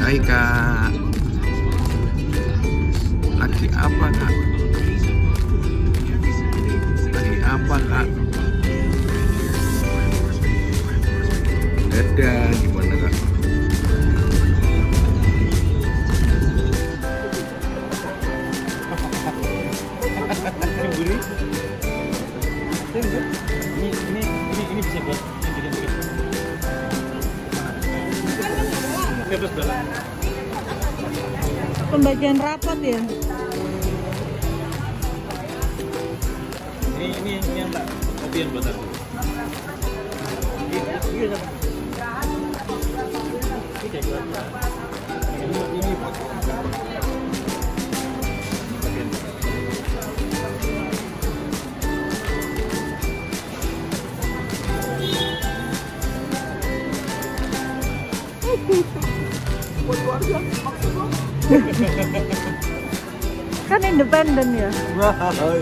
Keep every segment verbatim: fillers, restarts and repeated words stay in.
Hai kak, lagi apa kak? Lagi apa kak? Dadah, gimana kak? Ini ini ini ini bisa buat dikit-dikit. Pembagian rapot ya. Ini ini ini yang tak kopian buat aku. Iya, iya. Ini kayak gimana? Ini ini buat Buat keluarga, maksud lo? Kan independen ya. Wah.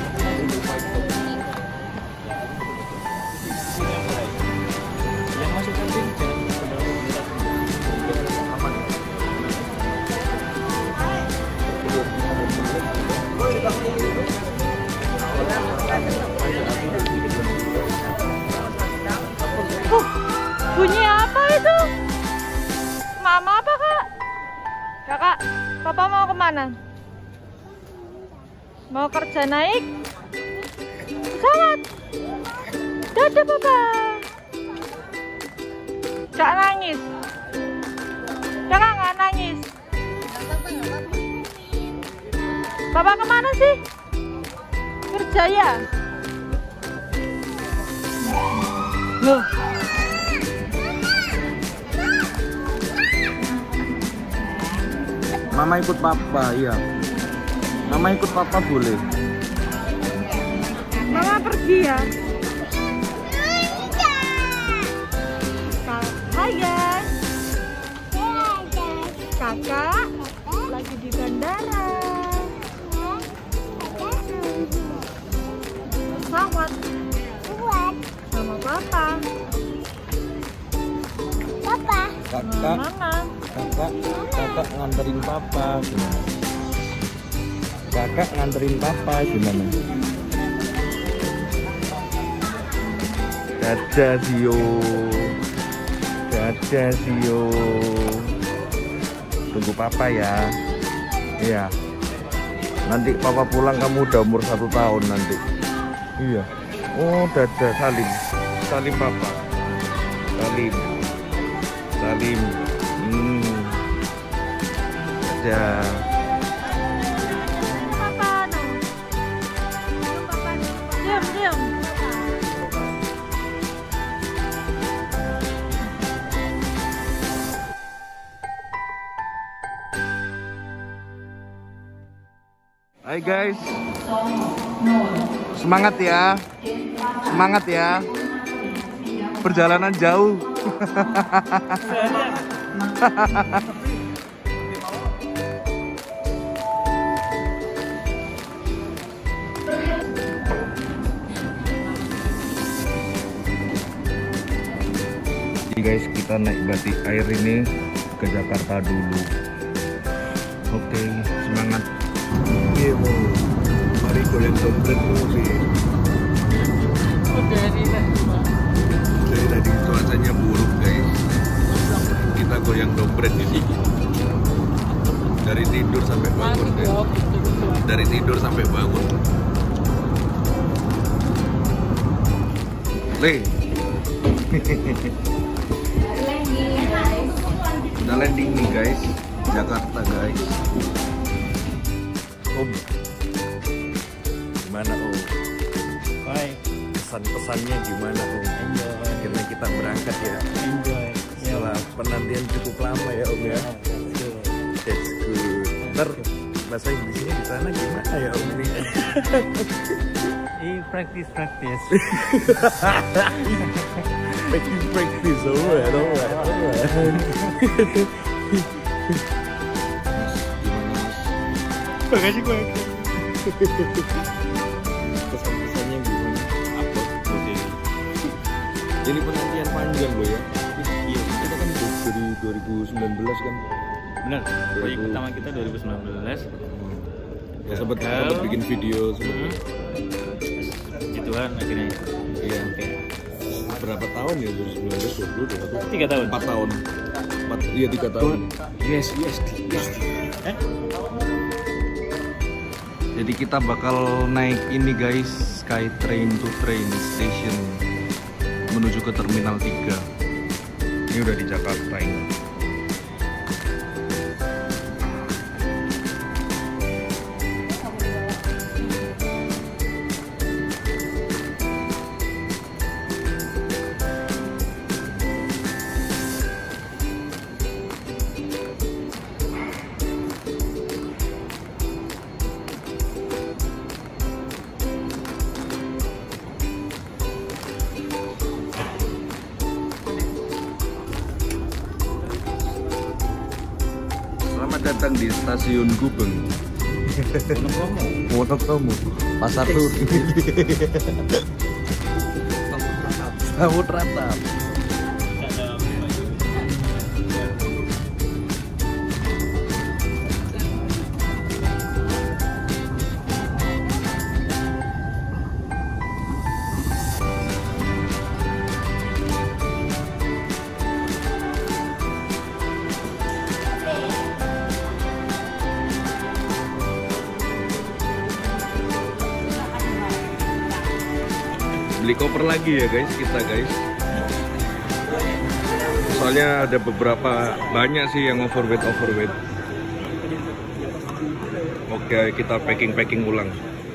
yang masuk kantin jangan aman. Oh, bunyi apa itu? Mama apa kak? Kakak, papa mau kemana? Mau kerja naik pesawat. Dadah papa. Gak nangis. Kakak gak nangis. Papa kemana sih? Kerja ya? Loh. Mama ikut papa, iya. Mama ikut papa boleh. Mama pergi ya. Hai guys. Kakak lagi di bandara. Pesawat. Sama papa. Papa. Kakak, Mama. kakak, kakak nganterin papa. Gimana? Kakak nganterin papa gimana? Dadah Sio. Dadah Sio. Tunggu papa ya. Iya. Nanti papa pulang kamu udah umur satu tahun nanti. Iya. Oh dadah salim. Salim papa. Salim. Salim. Hmm. Dadah. Papa no. Papa no. Diam, diam. Hai guys, semangat ya, semangat ya, perjalanan jauh. Jadi guys, kita naik batik air ini ke Jakarta dulu. Oke, semangat. Iya, mari goyang dompet dulu sih. Dari tadi cuacanya buruk guys. Kita goyang dompet di sini. Dari tidur sampai bangun guys. Dari tidur sampai bangun. Le. Udah landing nih guys, Jakarta guys. Om, gimana Om? Baik. Pesan-pesannya gimana Om? Enjoy. Akhirnya kita berangkat ya. Enjoy. Setelah penantian cukup lama ya Om ya. That's good. Ntar bahasa Inggrisnya di sana gimana ya Om ini? Eh, practice practice. Practice practice, alright, alright, alright. Makasih gue. Pesan-pesannya gimana? Apa? Oke. Ini penantian panjang loh ya. Iya, kita kan dari dua ribu sembilan belas kan Benar. Proyek pertama kita dua ribu sembilan belas. Ya, sempat sempat bikin video Hmm. Puji Tuhan akhirnya. Iya. Berapa tahun ya? dua ribu sembilan belas, dua puluh, dua puluh satu? Tiga tahun. Empat tahun. Empat, iya tiga tahun. Yes, yes, yes. Eh? Jadi kita bakal naik ini guys, Skytrain to Train Station menuju ke Terminal tiga. Ini udah di Jakarta ini. Selamat datang di Stasiun Gubeng. Wonosobo. Pasar Turi. Sawut Ratap. Beli koper lagi ya guys, kita guys. Soalnya ada beberapa, banyak sih yang overweight overweight. Oke, kita packing packing ulang.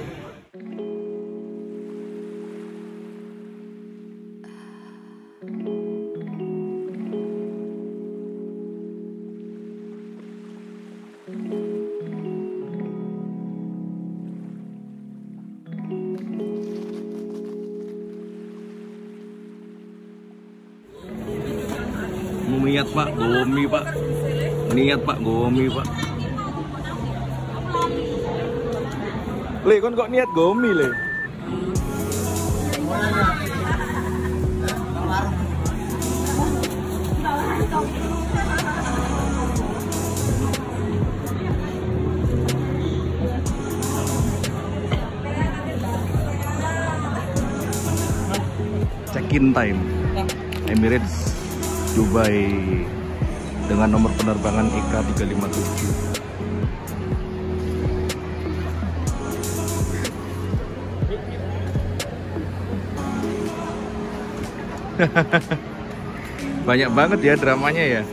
Niat Pak, gomi Pak. Niat Pak, gomi Pak. Le, kon kok niat gomi le? Check-in time Emirates Dubai dengan nomor penerbangan E K tiga lima tujuh. Banyak banget ya dramanya ya.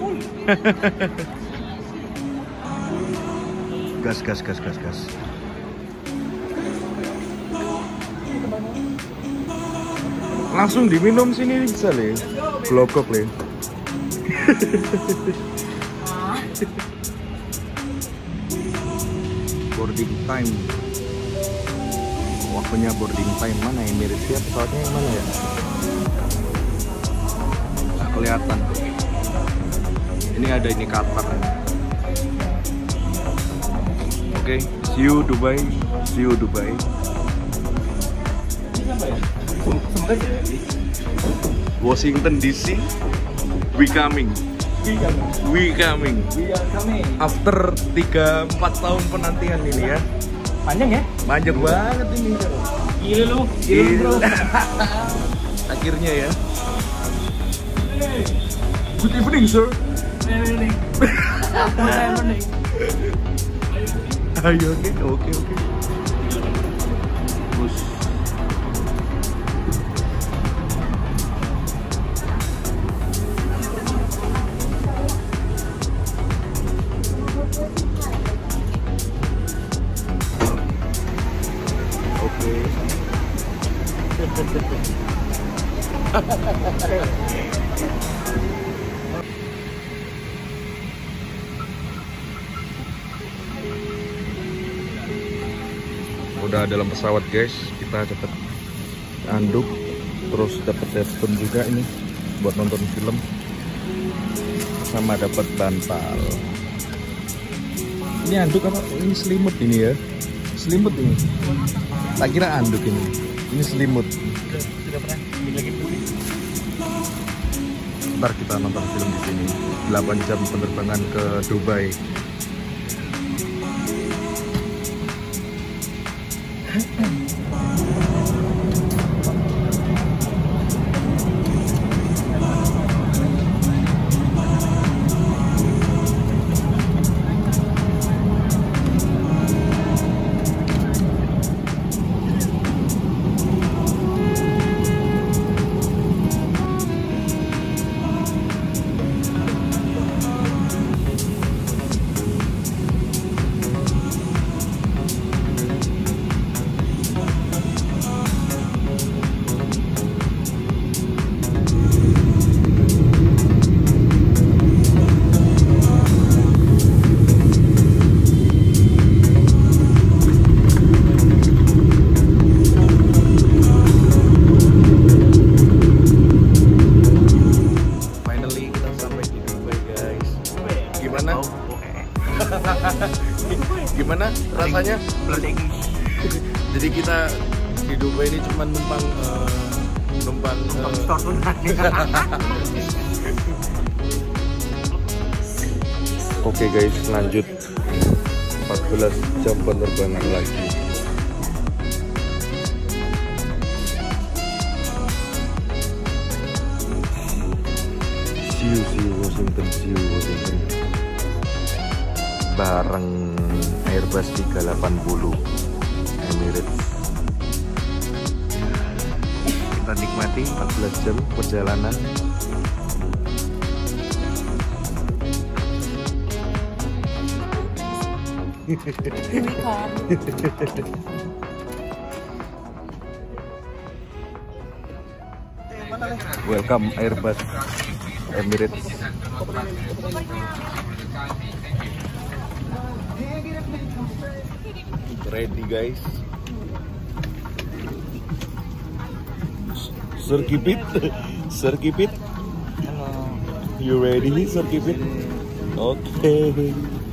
Gas gas gas gas gas. Langsung diminum sini bisa le. Glokok le. Boarding time. Waktunya boarding time mana ya? Mirip siapa pesawatnya yang mana ya? Nggak kelihatan. Ini ada ini Qatar. Oke, okay, see you Dubai, see you Dubai. Washington D C. We coming. We coming. We are coming. After tiga empat tahun penantian ini ya. Panjang ya? Panjang banget ini. Gila lu, gila bro. Akhirnya ya. Good evening, sir. Good evening. Ayo, oke, oke, oke. Terus. Udah dalam pesawat guys, kita dapat anduk, terus dapat headphone juga ini buat nonton film, sama dapat bantal. Ini anduk apa? Ini selimut ini ya, selimut ini. Tak kira anduk ini, ini selimut. Sudah pernah lagi Ntar kita nonton film di sini. delapan jam penerbangan ke Dubai. Gimana rasanya? Jadi kita di Dubai ini cuma numpang uh, numpang uh, store tunai. Oke guys, lanjut empat belas jam penerbangan lagi. See you, see you Washington, see you Washington. Bareng Airbus tiga delapan nol Emirates. Kita nikmati empat belas jam perjalanan. Welcome Airbus Emirates. Ready guys. Sir Kipit, Sir Kipit. Halo. You ready, Sir Kipit? Okay.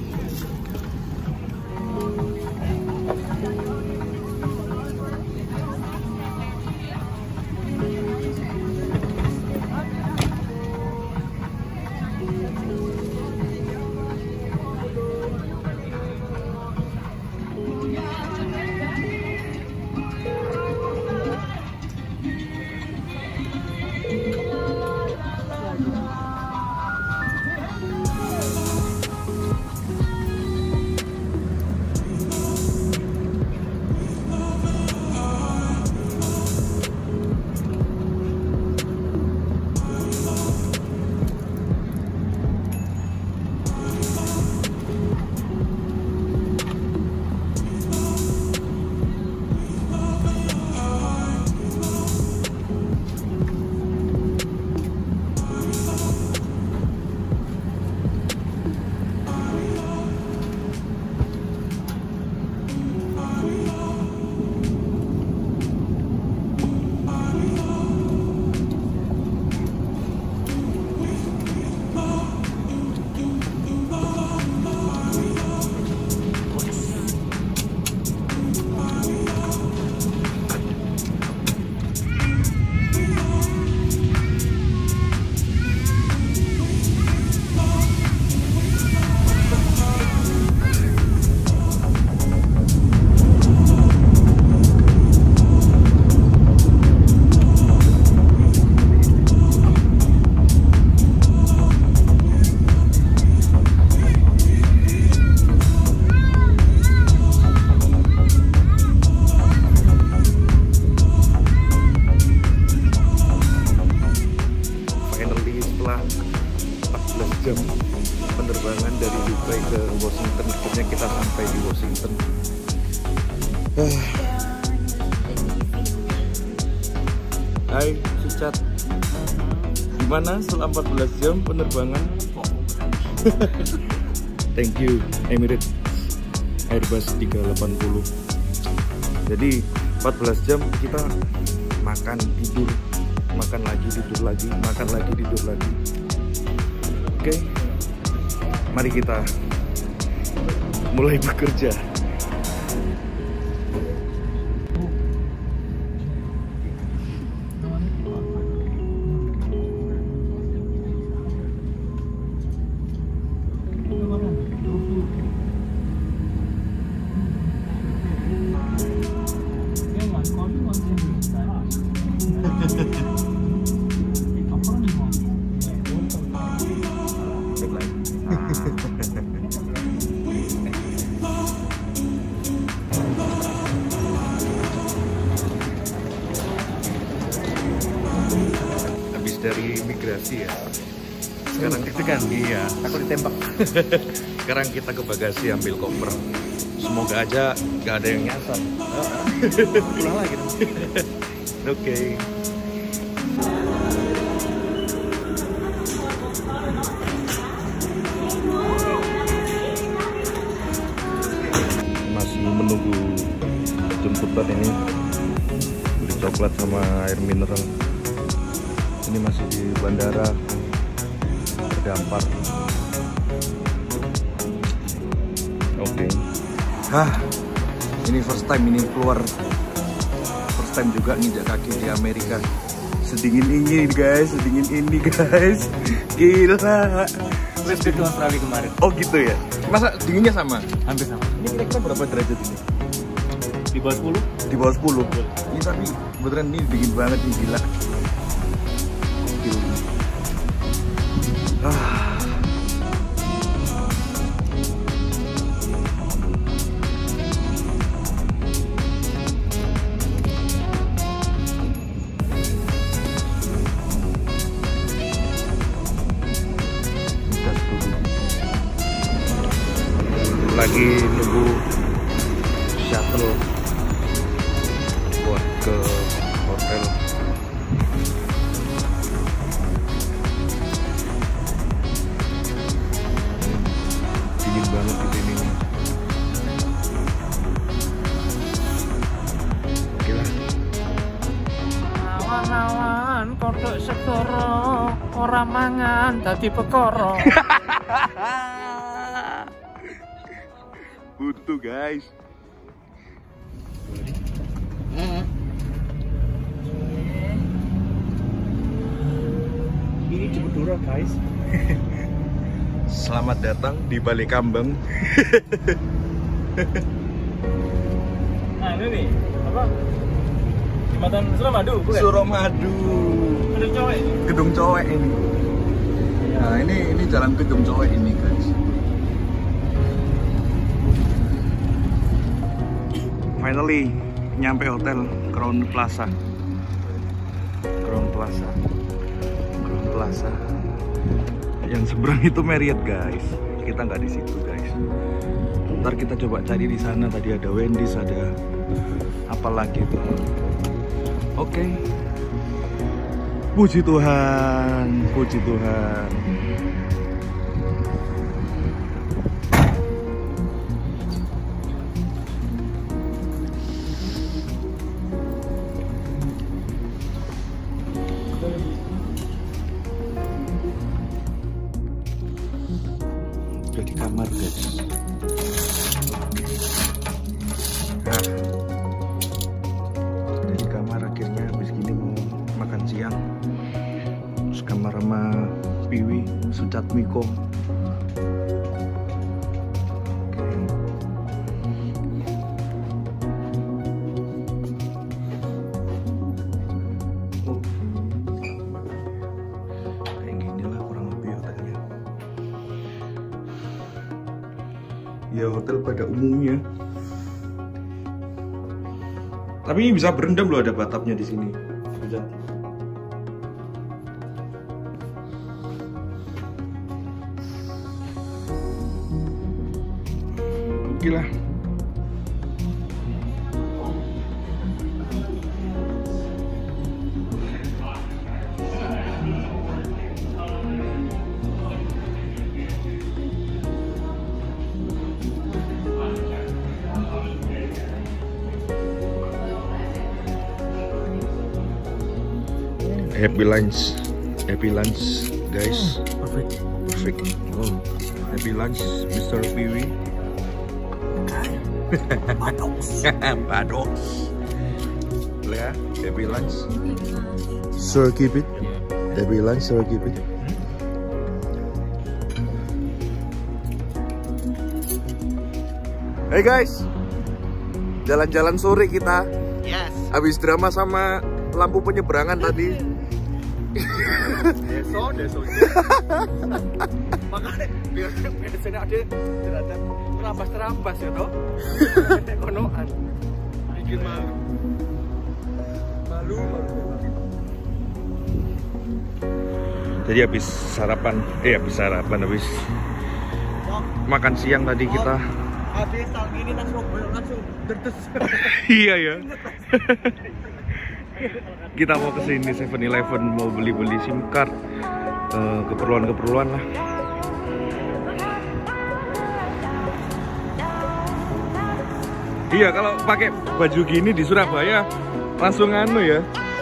Jam penerbangan dari Dubai ke Washington. Akhirnya kita sampai di Washington. uh. Hai Sucat, gimana setelah empat belas jam penerbangan? Thank you Emirates Airbus tiga delapan nol. Jadi empat belas jam kita makan, tidur, makan lagi, tidur lagi, makan lagi, tidur lagi. Oke, mari kita mulai bekerja. dari imigrasi ya. Sekarang deg-degan. Iya. Takut ditembak. Sekarang kita ke bagasi ambil koper. Semoga aja nggak ada yang nyasar. Pulang lagi. Oke. Masih menunggu jemputan ini. Beli coklat sama air mineral. Ini masih di bandara Dampar. Oke. Hah. Ini first time ini keluar. First time juga nginjak kaki di Amerika. Sedingin ini guys, sedingin ini guys. Gila. Flashback ke Australia kemarin. Oh gitu ya. Masa dinginnya sama? Hampir sama. Ini kira-kira berapa derajat ini? Di bawah sepuluh. Di bawah sepuluh. Ini tapi beneran ini dingin banget nih, gila. Gokil. Ah. Lagi nunggu shuttle buat ke hotel. Dingin banget di sini. Oke lah. Awan-awan kodok segoro ora mangan dadi perkara. Butuh guys. Ini Cibedura guys. Selamat datang di Bale Kambang. Nah ini nih apa? Jembatan Suramadu bukan? Suramadu. Gedung cowek. Gedung Cowek ini. Nah ini ini jalan Gedung Cowek ini guys. Finally nyampe hotel Crown Plaza. Crown Plaza. Crown Plaza. Yang seberang itu Marriott guys. Kita nggak di situ guys. Ntar kita coba cari di sana. Tadi ada Wendy's, ada apa lagi tuh. Oke. Okay. Puji Tuhan, puji Tuhan. Udah di kamar guys. Nah, udah di kamar akhirnya. Habis gini mau makan siang. Terus kamar sama Piwi, Sucat Miko. Ya hotel pada umumnya. Tapi ini bisa berendam loh, ada bathtubnya di sini. Bisa. Oke lah. Happy lunch, happy lunch, guys. Oh, perfect. Perfect. Oh, happy lunch, Mister Piwi. Badoks. Badoks. Ya, happy lunch. Sir, keep it. Happy lunch, sir, keep it. Hey guys, jalan-jalan sore kita. Yes. Habis drama sama lampu penyeberangan tadi. Deso, deso. Makanya biar biar sini ada terhadap terampas-terampas ya toh. Konoan. Bikin malu. Malu, malu. Jadi habis sarapan, eh habis sarapan, habis makan siang tadi kita. Habis tal gini langsung langsung derdes. Iya ya. Kita mau ke sini seven eleven mau beli-beli SIM card, keperluan-keperluan lah. Iya, kalau pakai baju gini di Surabaya langsung anu ya.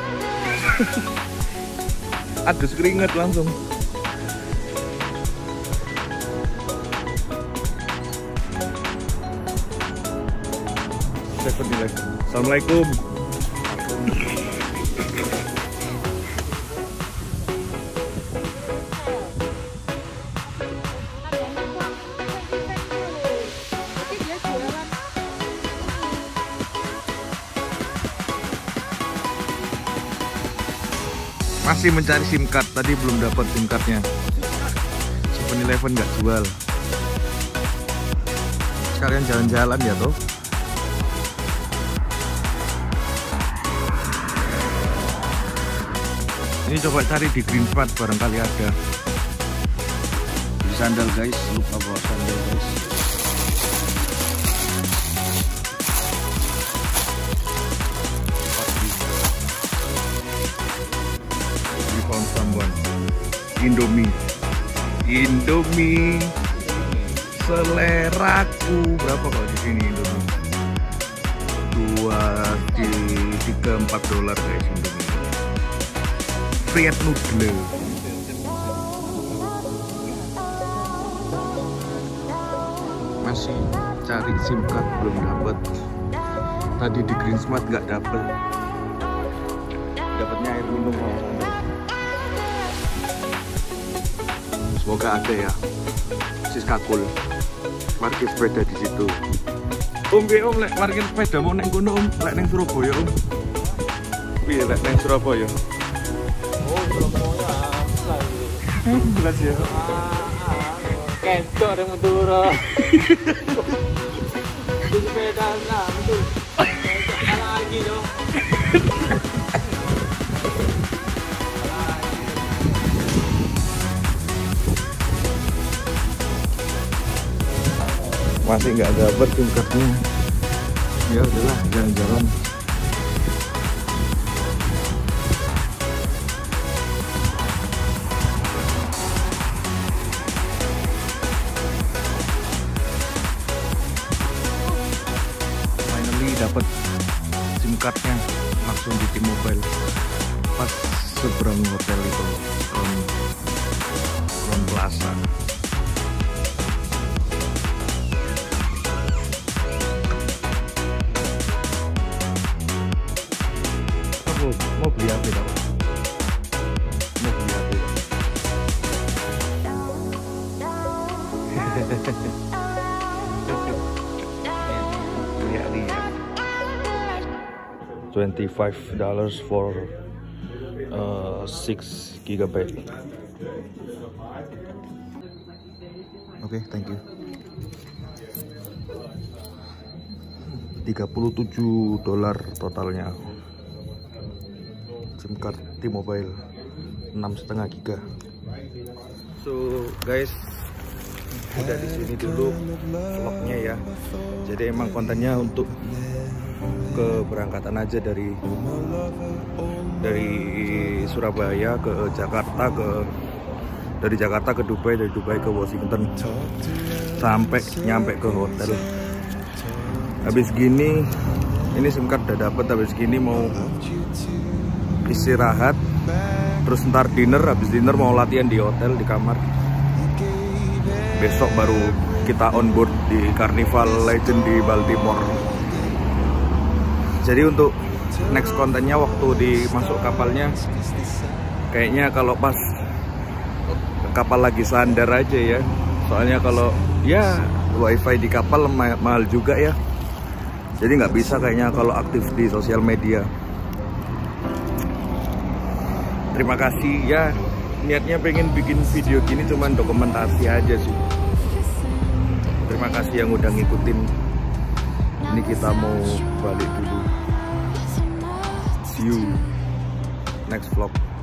Adus keringet langsung. seven eleven. Assalamualaikum. Masih mencari SIM card, tadi belum dapat SIM cardnya. seven eleven nggak jual. Sekalian jalan-jalan ya tuh. Ini coba cari di Green Spot, barangkali ada. Di sandal guys, lupa bawa sandal guys. We found someone. Indomie, Indomie, seleraku. Berapa kalau di sini Indomie? Dua di tiga empat dolar guys Indomie. Fried noodle. Masih cari SIM card belum dapat. Tadi di Green Smart nggak dapat. Dapatnya air minum sama sandal. Semoga ada ya. Siskakul. Parkir sepeda di situ. Om, ge om, lek parkir sepeda mau neng kono om, lek neng Surabaya om. Piye lek neng Surabaya? Jelas ya. Kentor yang turun. Di sepeda nah, betul. Kalah lagi dong. Masih nggak dapat SIM cardnya. Ya udahlah, jalan-jalan. Dapat SIM cardnya langsung di T-Mobile pas seberang hotel itu, Crown Crown Plaza. Aku mau beli apa tau? Mau beli apa? twenty-five dollars for uh, six gigabyte. Oke, okay, thank you. tiga puluh tujuh dolar totalnya. SIM card T-Mobile enam koma lima giga. So guys, udah di sini dulu vlognya ya. Jadi emang kontennya untuk keberangkatan aja dari dari Surabaya ke Jakarta, ke dari Jakarta ke Dubai, dari Dubai ke Washington, sampai nyampe ke hotel. Habis gini ini SIM card udah dapet. Habis gini mau istirahat, terus ntar dinner. Habis dinner mau latihan di hotel, di kamar. Besok baru kita on board di Carnival Legend di Baltimore. Jadi untuk next kontennya waktu dimasuk kapalnya, kayaknya kalau pas kapal lagi sandar aja ya. Soalnya kalau ya wifi di kapal ma mahal juga ya. Jadi nggak bisa kayaknya kalau aktif di sosial media. Terima kasih ya. Niatnya pengen bikin video gini cuman dokumentasi aja sih. Terima kasih yang udah ngikutin. Ini kita mau balik dulu. See you next vlog.